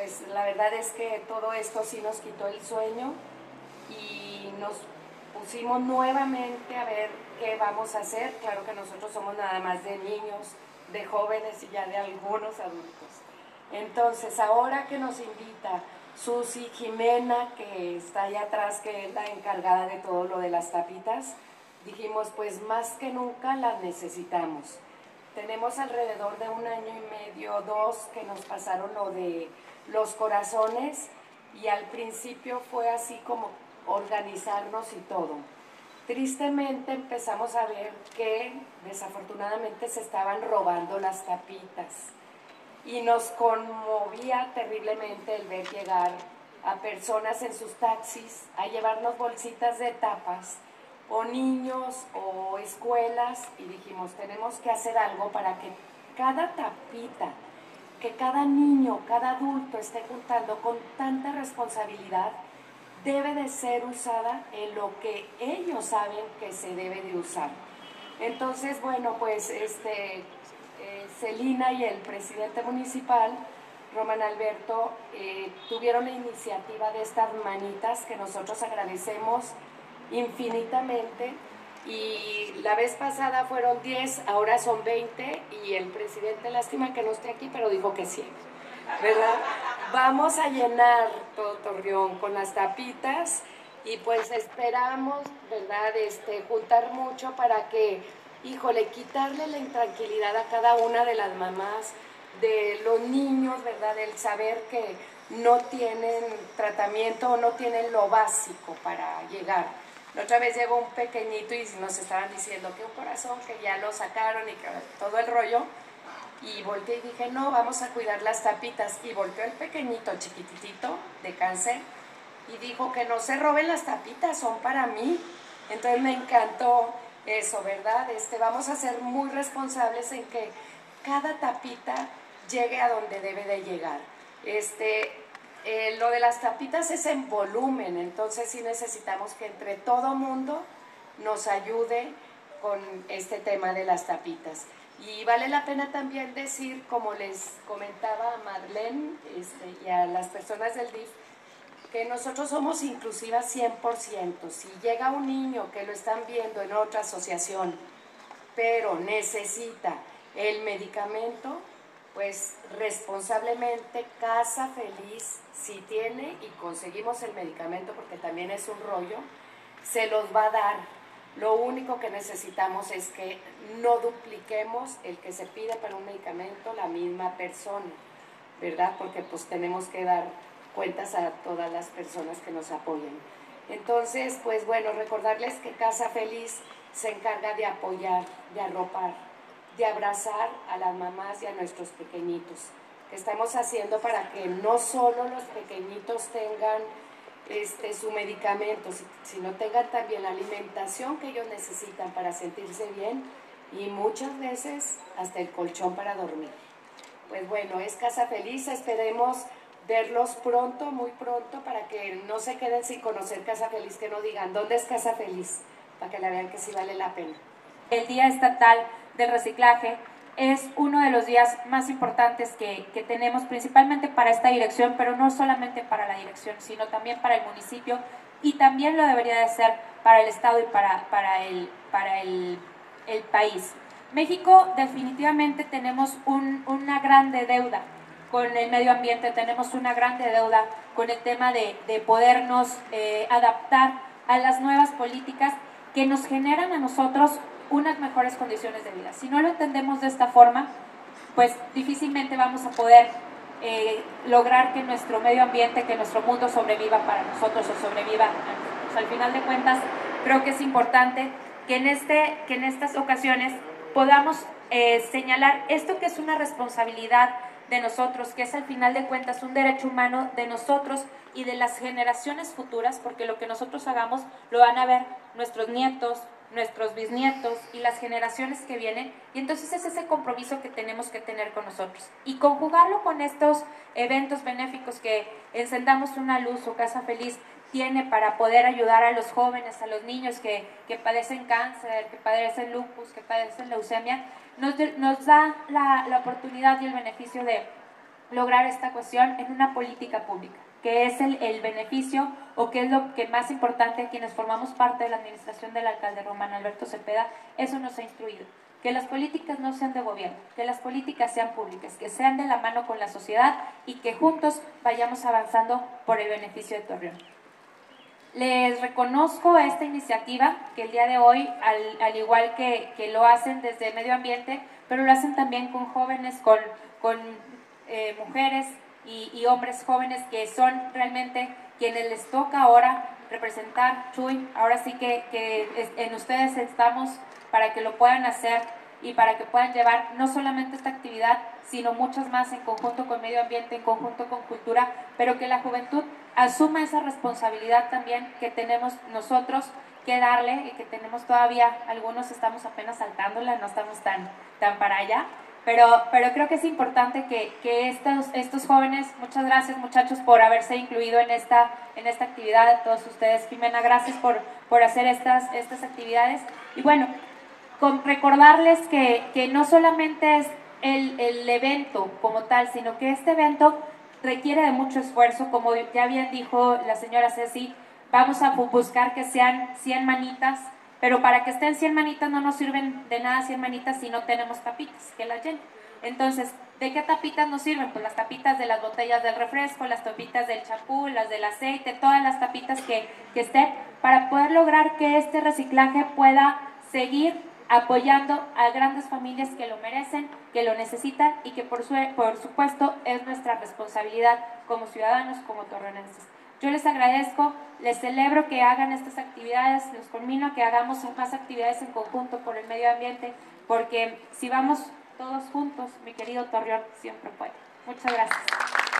pues la verdad es que todo esto sí nos quitó el sueño y nos pusimos nuevamente a ver qué vamos a hacer. Claro que nosotros somos nada más de niños, de jóvenes y ya de algunos adultos. Entonces, ahora que nos invita Susi Jimena, que está allá atrás, que es la encargada de todo lo de las tapitas, dijimos, pues más que nunca las necesitamos. Tenemos alrededor de 1 año y medio, 2, que nos pasaron lo de los corazones y al principio fue así como organizarnos y todo. Tristemente empezamos a ver que desafortunadamente se estaban robando las tapitas y nos conmovía terriblemente el ver llegar a personas en sus taxis a llevarnos bolsitas de tapas o niños o escuelas, y dijimos, tenemos que hacer algo para que cada tapita, que cada niño, cada adulto esté juntando con tanta responsabilidad, debe de ser usada en lo que ellos saben que se debe de usar. Entonces, bueno, pues Celina y el presidente municipal, Román Alberto, tuvieron la iniciativa de estas manitas que nosotros agradecemos infinitamente, y la vez pasada fueron 10, ahora son 20, y el presidente, lástima que no esté aquí, pero dijo que sí, ¿verdad? Vamos a llenar todo Torreón con las tapitas y pues esperamos, ¿verdad?, juntar mucho para que, híjole, quitarle la intranquilidad a cada una de las mamás, de los niños, ¿verdad?, el saber que no tienen tratamiento o no tienen lo básico para llegar. La otra vez llegó un pequeñito y nos estaban diciendo que un corazón, que ya lo sacaron y que todo el rollo, y volteé y dije, no, vamos a cuidar las tapitas, y volteó el pequeñito chiquitito de cáncer y dijo que no se roben las tapitas, son para mí. Entonces me encantó eso, ¿verdad? Vamos a ser muy responsables en que cada tapita llegue a donde debe de llegar. Lo de las tapitas es en volumen, entonces sí necesitamos que entre todo mundo nos ayude con este tema de las tapitas. Y vale la pena también decir, como les comentaba a Marlene y a las personas del DIF, que nosotros somos inclusivas 100%. Si llega un niño que lo están viendo en otra asociación, pero necesita el medicamento, pues responsablemente Casa Feliz, si tiene y conseguimos el medicamento, porque también es un rollo, se los va a dar. Lo único que necesitamos es que no dupliquemos el que se pide para un medicamento la misma persona, ¿verdad? Porque pues tenemos que dar cuentas a todas las personas que nos apoyan. Entonces, pues bueno, recordarles que Casa Feliz se encarga de apoyar, de arropar, de abrazar a las mamás y a nuestros pequeñitos. ¿Qué estamos haciendo para que no solo los pequeñitos tengan su medicamento, sino tengan también la alimentación que ellos necesitan para sentirse bien, y muchas veces hasta el colchón para dormir? Pues bueno, es Casa Feliz, esperemos verlos pronto, muy pronto, para que no se queden sin conocer Casa Feliz, que no digan, ¿dónde es Casa Feliz? Para que la vean que sí vale la pena. El Día Estatal del Reciclaje es uno de los días más importantes que tenemos, principalmente para esta dirección, pero no solamente para la dirección, sino también para el municipio, y también lo debería de ser para el Estado y para el país. México definitivamente tenemos una grande deuda con el medio ambiente, tenemos una grande deuda con el tema de podernos adaptar a las nuevas políticas que nos generan a nosotros unas mejores condiciones de vida. Si no lo entendemos de esta forma, pues difícilmente vamos a poder lograr que nuestro medio ambiente, que nuestro mundo sobreviva para nosotros o sobreviva a nosotros. Al final de cuentas, creo que es importante que en estas ocasiones podamos señalar esto, que es una responsabilidad de nosotros, que es al final de cuentas un derecho humano de nosotros y de las generaciones futuras, porque lo que nosotros hagamos lo van a ver nuestros nietos, nuestros bisnietos y las generaciones que vienen, y entonces es ese compromiso que tenemos que tener con nosotros y conjugarlo con estos eventos benéficos que Encendamos una Luz o Casa Feliz tiene para poder ayudar a los jóvenes, a los niños que padecen cáncer, que padecen lupus, que padecen leucemia. Nos da la oportunidad y el beneficio de lograr esta cuestión en una política pública, que es el beneficio o que es lo que más importante a quienes formamos parte de la administración del alcalde Román Alberto Cepeda. Eso nos ha instruido, que las políticas no sean de gobierno, que las políticas sean públicas, que sean de la mano con la sociedad y que juntos vayamos avanzando por el beneficio de Torreón. Les reconozco esta iniciativa que el día de hoy, al igual que lo hacen desde Medio Ambiente, pero lo hacen también con jóvenes, con mujeres y hombres jóvenes que son realmente quienes les toca ahora representar. Chuy, ahora sí que en ustedes estamos para que lo puedan hacer y para que puedan llevar no solamente esta actividad, sino muchas más en conjunto con Medio Ambiente, en conjunto con Cultura, pero que la juventud asuma esa responsabilidad también que tenemos nosotros que darle y que tenemos todavía, algunos estamos apenas saltándola, no estamos tan para allá, pero creo que es importante que estos jóvenes, muchas gracias muchachos por haberse incluido en esta actividad, a todos ustedes. Jimena, gracias por hacer estas actividades. Y bueno, recordarles que no solamente es el evento como tal, sino que este evento requiere de mucho esfuerzo, como ya bien dijo la señora Ceci, vamos a buscar que sean 100 manitas, pero para que estén 100 manitas no nos sirven de nada 100 manitas si no tenemos tapitas que las llenen. Entonces, ¿de qué tapitas nos sirven? Pues las tapitas de las botellas del refresco, las tapitas del champú, las del aceite, todas las tapitas que estén, para poder lograr que este reciclaje pueda seguir apoyando a grandes familias que lo merecen, que lo necesitan y que por supuesto es nuestra responsabilidad como ciudadanos, como torreonenses. Yo les agradezco, les celebro que hagan estas actividades, los conmino a que hagamos más actividades en conjunto por el medio ambiente, porque si vamos todos juntos, mi querido Torreón siempre puede. Muchas gracias.